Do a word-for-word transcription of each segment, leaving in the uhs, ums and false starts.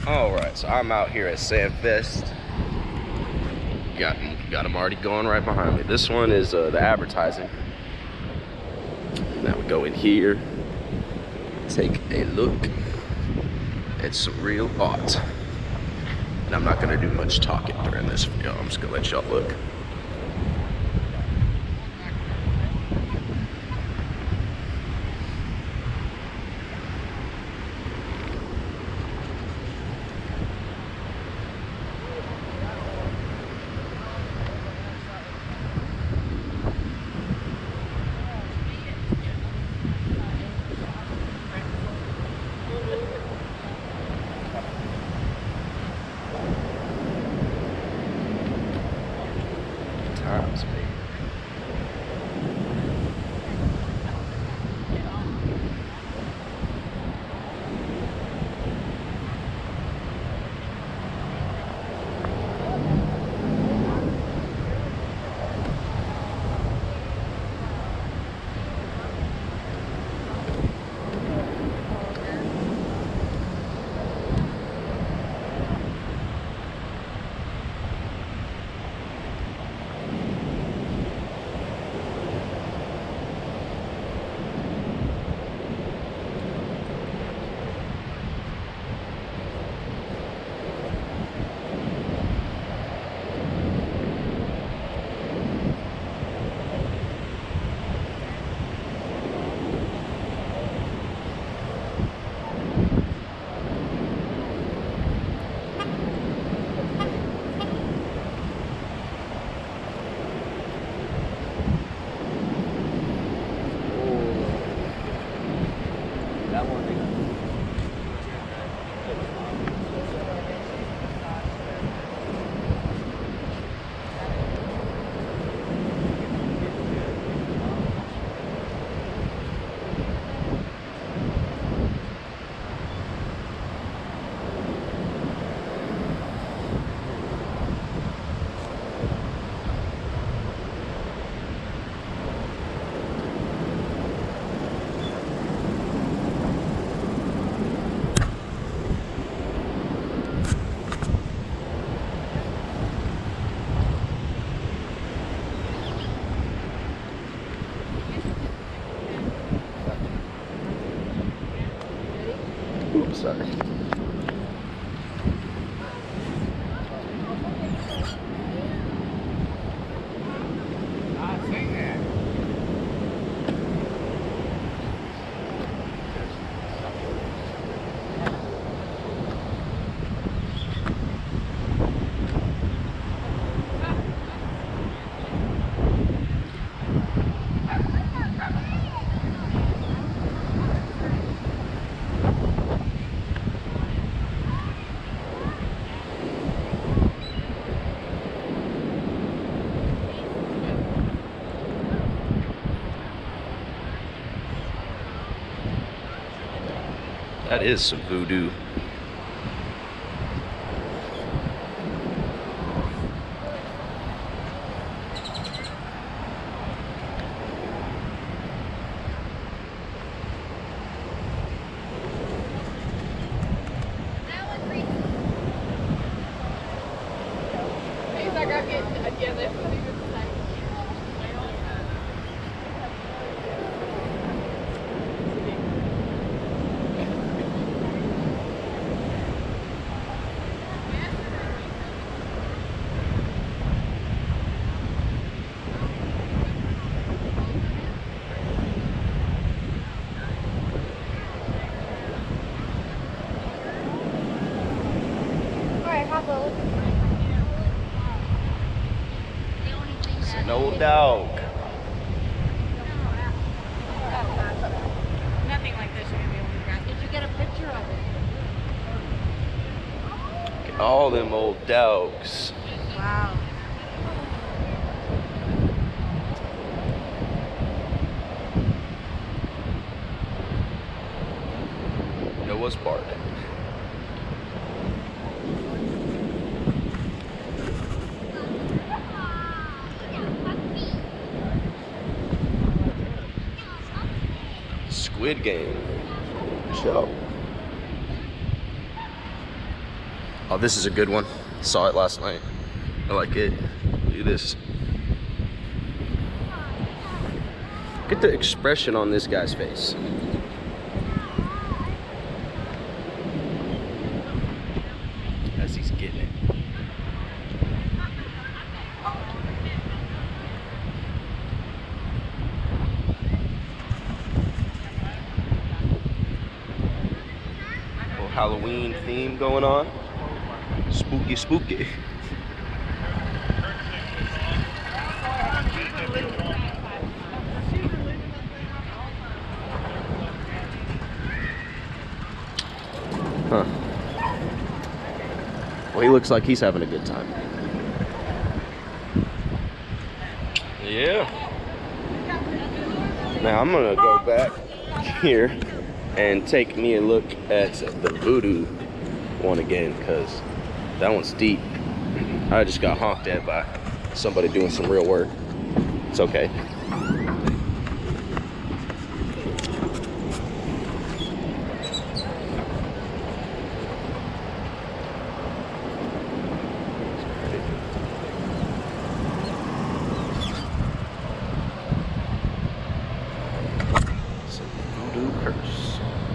Alright, so I'm out here at Sandfest. Got, got them already going right behind me. This one is uh, the advertising. Now we go in here, take a look at some real art. And I'm not gonna do much talking during this video. I'm just gonna let y'all look. Times, baby. Oops, sorry. That is some voodoo. It's an old dog. Nothing like this you're gonna be able to grab. Did you get a picture of it? Get all them old dogs. Wow. Noah's Bark. Squid Game show. Oh, this is a good one. Saw it last night. I like it. Look at this. Get the expression on this guy's face. As he's getting it. Little Halloween theme going on. Spooky, spooky. Huh. Well, he looks like he's having a good time. Yeah. Now I'm gonna go back here and take me a look at the Voodoo one again, because that one's deep. I just got honked at by somebody doing some real work. It's okay. It's a voodoo curse.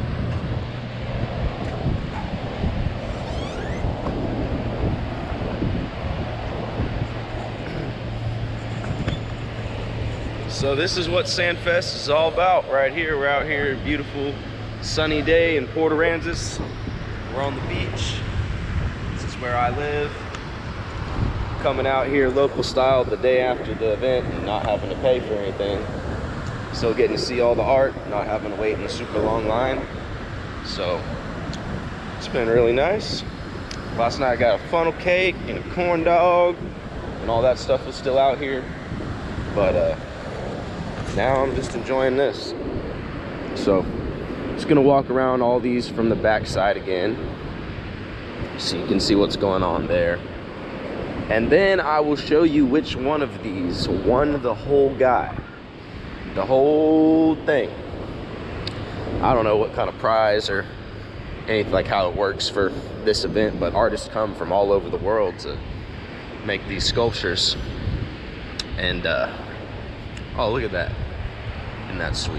So this is what Sandfest is all about right here. We're out here, beautiful sunny day in Port Aransas. We're on the beach. This is where I live. Coming out here local style the day after the event and not having to pay for anything. So getting to see all the art, not having to wait in a super long line. So it's been really nice. Last night I got a funnel cake and a corn dog and all that stuff was still out here. But uh, now I'm just enjoying this. So just gonna walk around all these from the back side again so you can see what's going on there. And then I will show you which one of these won the whole guy. The whole thing. I don't know what kind of prize or anything, like how it works for this event, but artists come from all over the world to make these sculptures. And uh, oh, look at that. Isn't that sweet?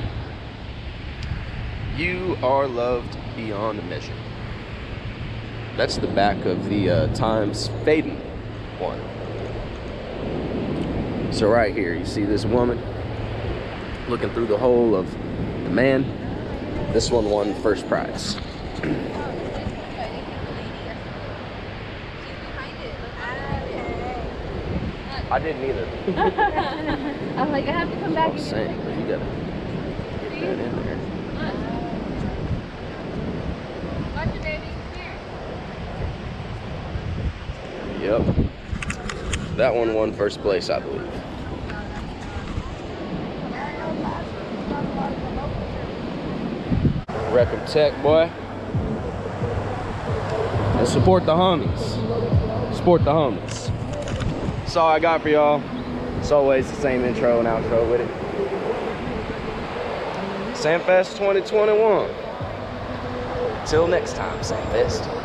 You are loved beyond measure. That's the back of the uh, Times Faden one. So right here, you see this woman looking through the hole of the man. This one won first prize. I didn't either. I'm like, I have to come back. I'm saying, but you gotta get that in there. Watch it, baby. Here. Yep. That one won first place, I believe. Wreck 'em Tech, boy. And support the homies. Support the homies. That's all I got for y'all. It's always the same intro and outro with it. Sandfest twenty twenty-one. Till next time, Sandfest.